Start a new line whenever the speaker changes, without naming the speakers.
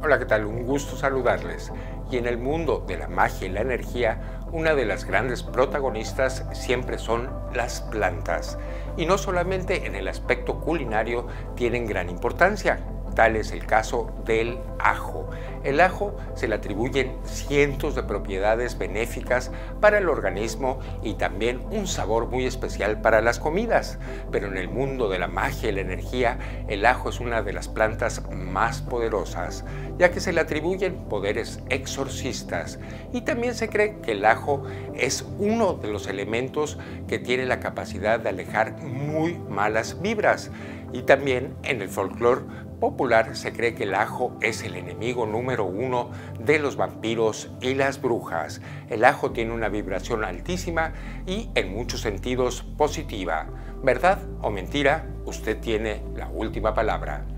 Hola, ¿qué tal? Un gusto saludarles. Y en el mundo de la magia y la energía, una de las grandes protagonistas siempre son las plantas. Y no solamente en el aspecto culinario tienen gran importancia. Tal es el caso del ajo. El ajo se le atribuyen cientos de propiedades benéficas para el organismo y también un sabor muy especial para las comidas. Pero en el mundo de la magia y la energía, el ajo es una de las plantas más poderosas, ya que se le atribuyen poderes exorcistas. Y también se cree que el ajo es uno de los elementos que tiene la capacidad de alejar muy malas vibras. Y también en el folclore popular se cree que el ajo es el enemigo número uno de los vampiros y las brujas. El ajo tiene una vibración altísima y en muchos sentidos positiva. ¿Verdad o mentira? Usted tiene la última palabra.